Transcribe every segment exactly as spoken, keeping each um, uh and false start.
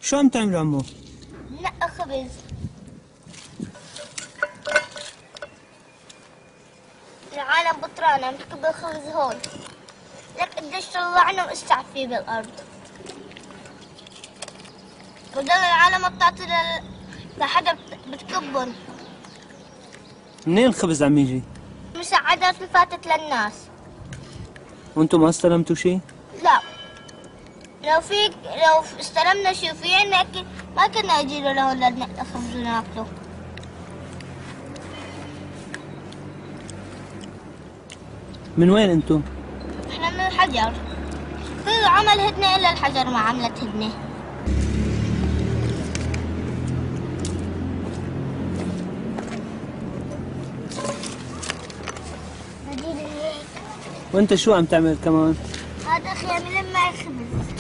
شو عم تعملوا عمو؟ نقى خبز. العالم بطرانة مركب الخبز هون. لك قديش طلعنا وقشع فيه بالأرض. بدل العالم ما بتعطي لحدا بتكبن. منين الخبز عم يجي؟ مساعدات اللي فاتت للناس. وانتم ما استلمتوا شيء؟ لا. لو في لو استلمنا شيء في عنا اكيد ما كنا نجينا لهون لنقى خبز وناكله. من وين انتم؟ احنا من الحجر. كل عمل هدنة الا الحجر ما عملت هدنة. وانت شو عم تعمل كمان؟ هذا اخي عم يلم معي خبز.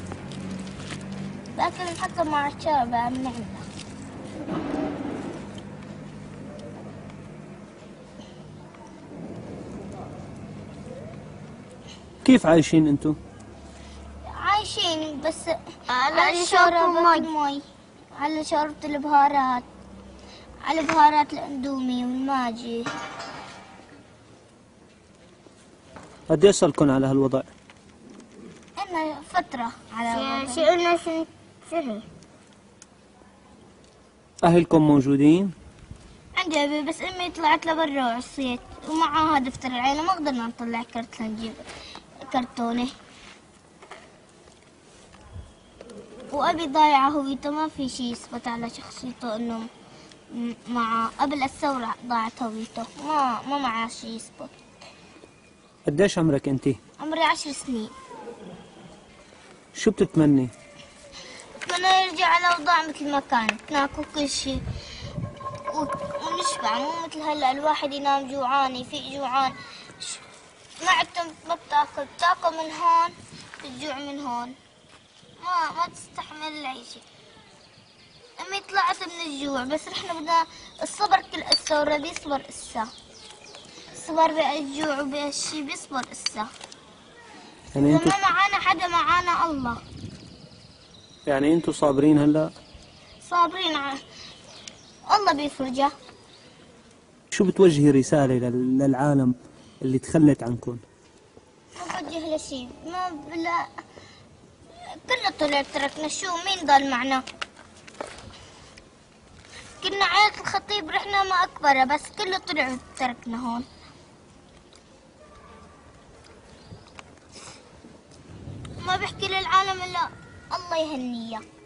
باكل حتى مع الشارب عم نعمله. كيف عايشين انتم؟ عايشين بس على شوربة المي، على شوربة البهارات، على بهارات الاندومي والماجي. قديش صار لكم على هالوضع؟ إلنا فترة على هالوضع. شي قلنا سنة. أهلكم موجودين؟ عندي أبي بس أمي طلعت لبرا وعصيت ومعها دفتر العيلة ما قدرنا نطلع كرت لنجيب كرتونة. وأبي ضايع هويته ما في شي يثبت على شخصيته إنه مع قبل الثورة ضاعت هويته ما ما معاه شي يثبت. قديش عمرك انت؟ عمري عشر سنين. شو بتتمني؟ بتمنى يرجع على أوضاع مثل ما كانت ناكل كل شي ونشبع مو مثل هلا الواحد ينام جوعان يفيق جوعان. معدته ما بتاكل بتاكل من هون بتجوع من هون ما ما تستحمل العيشة. أمي طلعت من الجوع بس رحنا بدنا الصبر كل الثورة بيصبر إسا. الصبر بالجوع وبهالشي بيصبر إسا. يعني انتو ما معانا حدا معانا الله. يعني انتو صابرين هلا؟ صابرين ع... الله بيفرجها. شو بتوجهي رسالة لل- للعالم اللي تخلت عنكم؟ ما بوجه له شيء ما بلا كله طلع تركنا شو مين ضل معنا؟ كنا عيلة الخطيب رحنا ما أكبره بس كله طلع تركنا هون. ما بحكي للعالم إلا الله يهنيه.